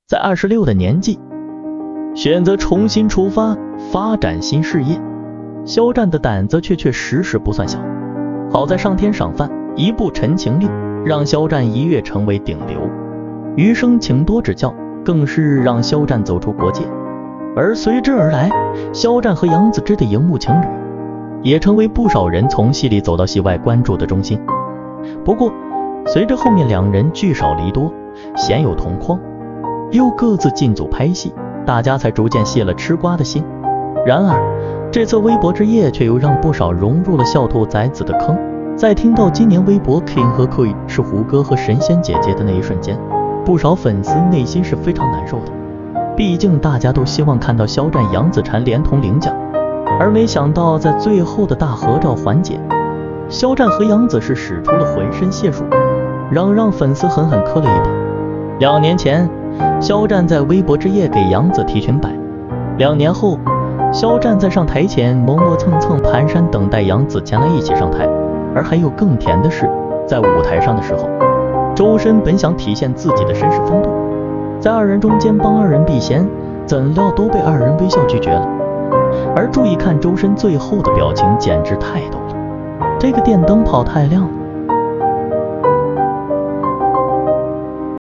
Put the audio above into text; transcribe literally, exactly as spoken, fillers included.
在二十六的年纪，选择重新出发，发展新事业。肖战的胆子确确实实不算小，好在上天赏饭，一部《陈情令》让肖战一跃成为顶流，余生请多指教更是让肖战走出国界，而随之而来，肖战和杨紫芝的荧幕情侣也成为不少人从戏里走到戏外关注的中心。不过随着后面两人聚少离多，鲜有同框，又各自进组拍戏，大家才逐渐泄了吃瓜的心。然而这次微博之夜却又让不少融入了笑兔崽子的坑。在听到今年微博 King 和 Kui 是胡歌和神仙姐姐的那一瞬间，不少粉丝内心是非常难受的。毕竟大家都希望看到肖战杨紫婵连同领奖，而没想到在最后的大合照环节，肖战和杨紫是使出了浑身解数，让让粉丝狠狠磕了一把。两年前肖战在微博之夜给杨紫提裙摆，两年后肖战在上台前磨磨蹭蹭蹒跚等待杨紫前来一起上台。而还有更甜的是，在舞台上的时候，周深本想体现自己的绅士风度，在二人中间帮二人避嫌，怎料都被二人微笑拒绝了。而注意看周深最后的表情，简直太逗了，这个电灯泡太亮了。